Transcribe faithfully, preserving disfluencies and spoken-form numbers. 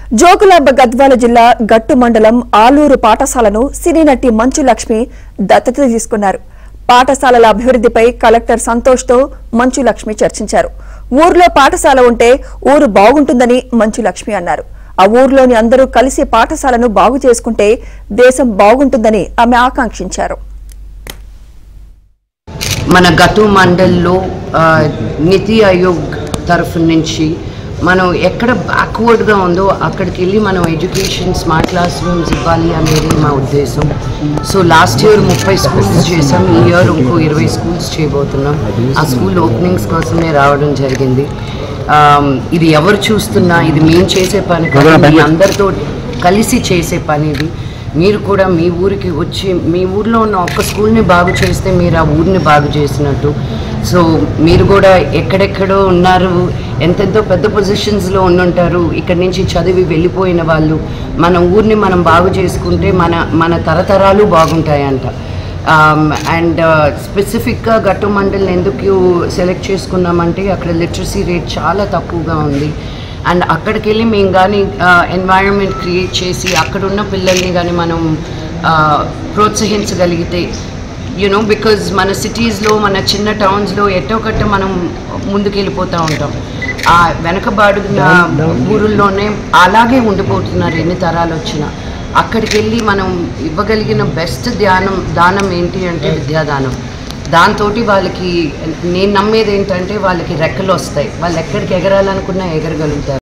జోగులాంబ గద్వాల జిల్లా గట్టు మండలం ఆలూరు పాఠశాలను సినీ నటి మంచు లక్ష్మి దత్తత తీసుకున్నారు. పాఠశాలల అభివృద్ధిపై కలెక్టర్ సంతోష్ తో మంచు లక్ష్మి చర్చించారు. ఊర్లో పాఠశాల ఉంటే ఊరు బాగుంటుందని మంచు లక్ష్మి అన్నారు. ఆ ఊర్లోని అందరూ కలిసి పాఠశాలను బాగు చేసుకుంటే దేశం బాగుంటుందని ఆమె ఆకాంక్షించారు. మన గట్టు మండల్లో నీతి ఆయోగ్ తరఫు నుంచి మనం ఎక్కడ బ్యాక్వర్డ్గా ఉందో అక్కడికి వెళ్ళి మనం ఎడ్యుకేషన్ స్మార్ట్ క్లాస్ రూమ్స్ ఇవ్వాలి అనేది మా ఉద్దేశం. సో లాస్ట్ ఇయర్ ముప్పై స్కూల్స్ చేసాం, ఈ ఇయర్ ఇంకో ఇరవై స్కూల్స్ చేయబోతున్నాం. ఆ స్కూల్ ఓపెనింగ్స్ కోసమే రావడం జరిగింది. ఇది ఎవరు చూస్తున్నా ఇది మేము చేసే పని కాదు, మీ అందరితో కలిసి చేసే పని. ఇది మీరు కూడా మీ ఊరికి వచ్చి మీ ఊర్లో ఉన్న ఒక్క స్కూల్ని బాగు చేస్తే మీరు ఆ ఊరిని బాగు చేసినట్టు. సో మీరు కూడా ఎక్కడెక్కడో ఉన్నారు, ఎంతెంతో పెద్ద పొజిషన్స్లో ఉండుంటారు, ఇక్కడి నుంచి చదివి వెళ్ళిపోయిన వాళ్ళు. మన ఊరిని మనం బాగు చేసుకుంటే మన మన తరతరాలు బాగుంటాయంట. అండ్ స్పెసిఫిక్గా గట్టు మండలిని ఎందుకు సెలెక్ట్ చేసుకున్నామంటే అక్కడ లిటరసీ రేట్ చాలా తక్కువగా ఉంది. అండ్ అక్కడికి వెళ్ళి మేము కానీ ఎన్వైరన్మెంట్ క్రియేట్ చేసి అక్కడున్న పిల్లల్ని కానీ మనం ప్రోత్సహించగలిగితే, యూనో బికాజ్ మన సిటీస్లో మన చిన్న టౌన్స్లో ఎట్టో కట్ట మనం ముందుకు వెళ్ళిపోతూ ఉంటాం. ఆ వెనకబాడున్న ఊరుల్లోనే అలాగే ఉండిపోతున్నారు ఎన్ని తరాలు వచ్చినా. అక్కడికి వెళ్ళి మనం ఇవ్వగలిగిన బెస్ట్ ధ్యానం దానం ఏంటి అంటే విద్యాదానం. దాంతో వాళ్ళకి నేను నమ్మేది ఏంటంటే వాళ్ళకి రెక్కలు వస్తాయి, వాళ్ళు ఎక్కడికి ఎగరాలనుకున్నా ఎగరగలుగుతారు.